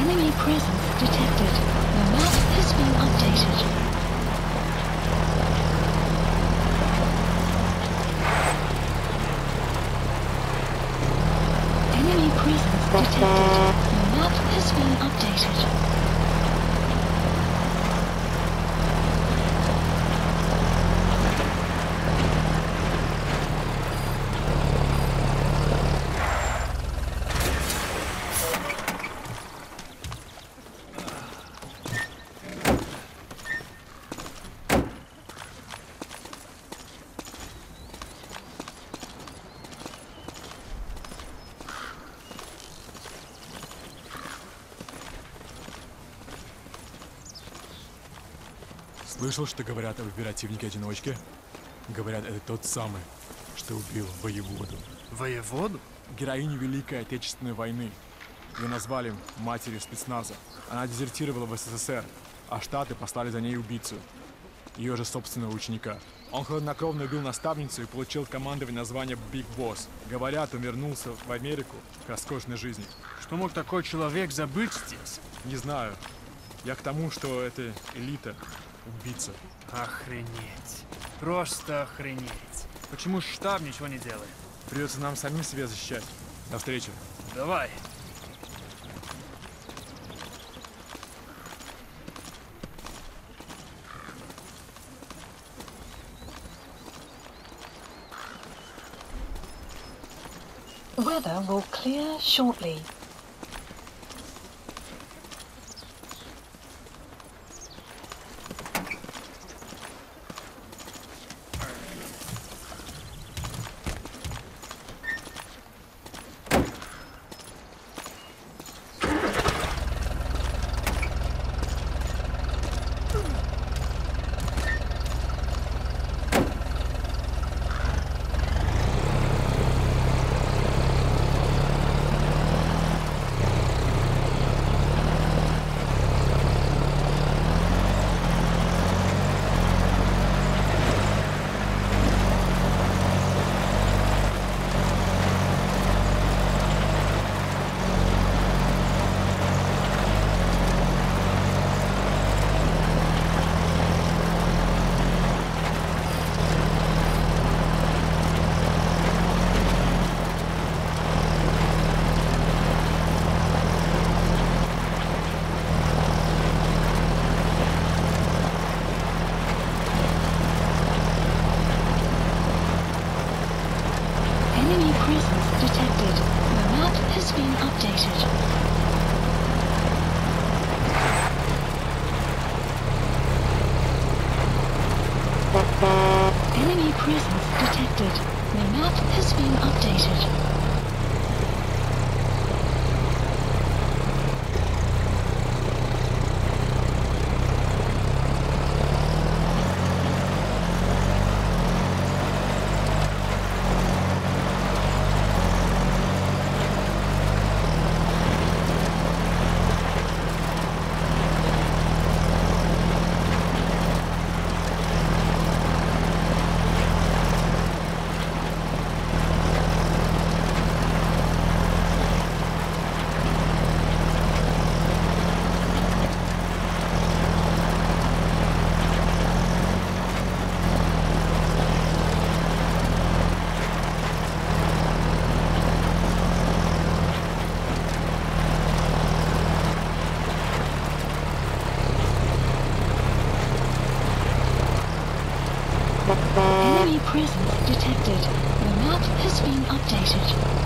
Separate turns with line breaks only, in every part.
Enemy presence detected. The map has been updated. Enemy presence detected. The map has been updated.
Слышал, что говорят об оперативнике-одиночке? Говорят, это тот самый, что убил воеводу.
Воеводу?
Героиню Великой Отечественной войны. Ее назвали матерью спецназа. Она дезертировала в СССР, а Штаты послали за ней убийцу. Ее же собственного ученика. Он хладнокровно убил наставницу и получил командование название Биг Босс. Говорят, он вернулся в Америку к роскошной жизни.
Что мог такой человек забыть здесь?
Не знаю. Я к тому, что это элита. Убийца.
Охренеть. Просто охренеть. Почему штаб ничего не делает?
Придется нам самим себя защищать. До встречи.
Давай.
Weather will clear shortly. Enemy presence detected. The map has been updated. Enemy presence detected. The map has been updated. Enemy presence detected. The map has been updated.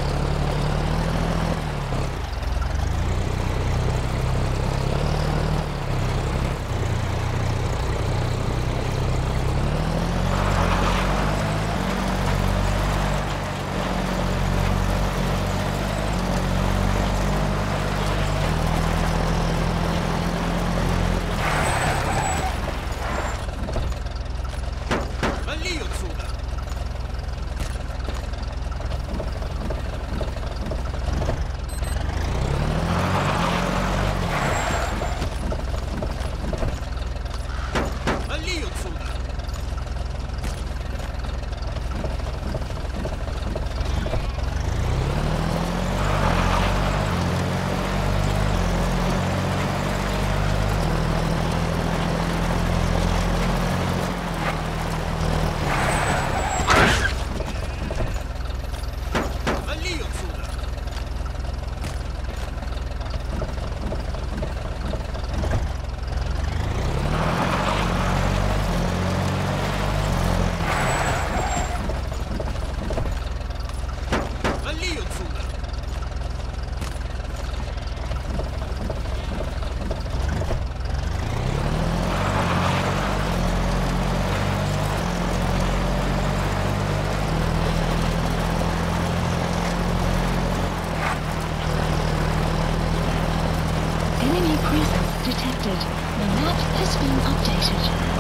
Enemy presence detected. The map has been updated.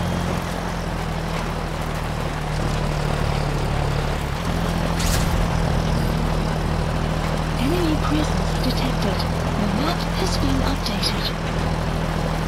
Enemy presence detected. The map has been updated.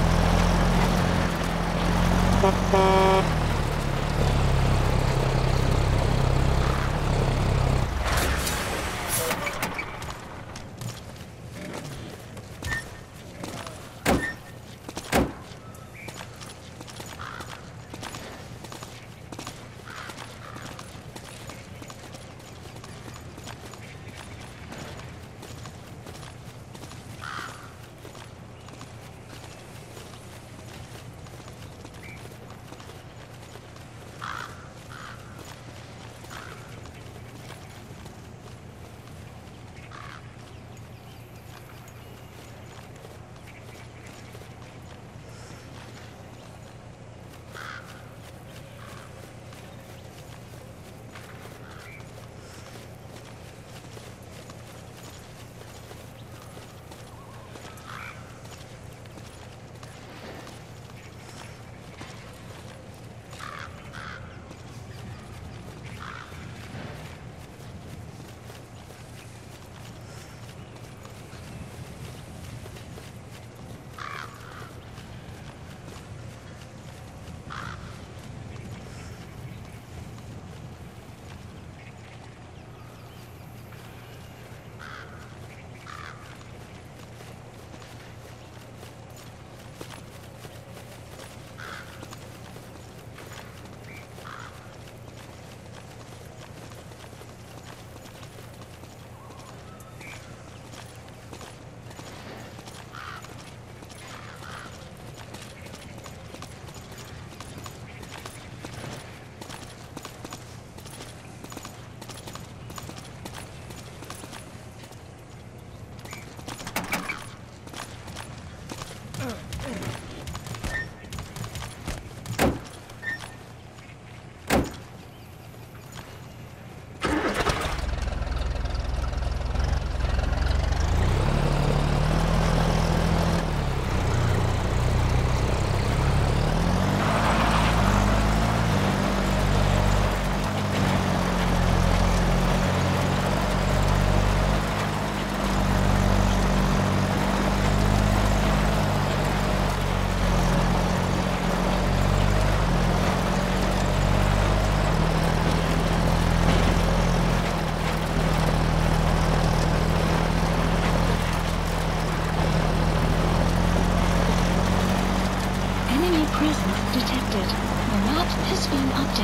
Presence detected. The map has been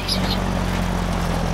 updated.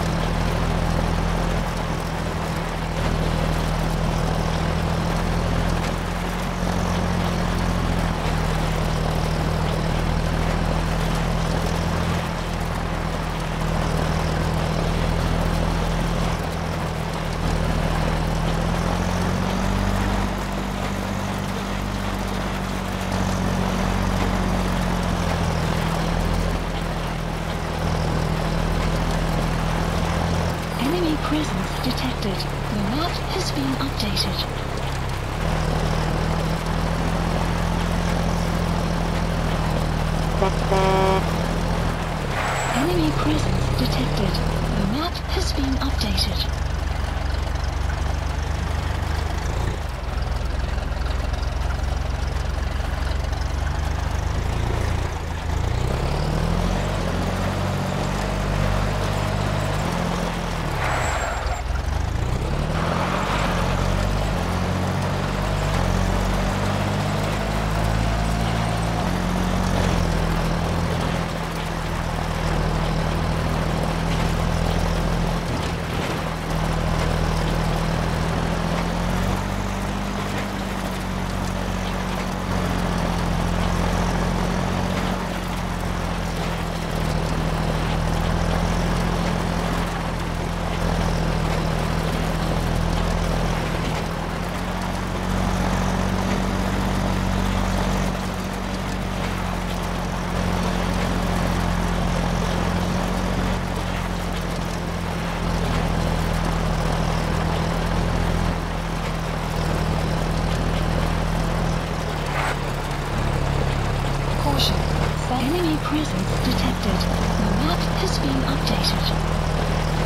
Enemy presence detected. The map has been updated. Enemy presence detected. The map has been updated. Enemy presence detected. The map has been updated.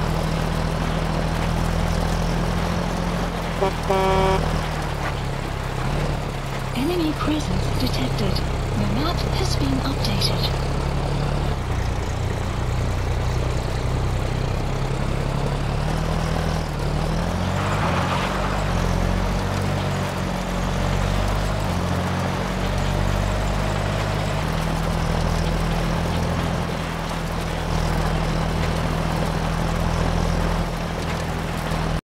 Enemy presence detected. The map has been updated.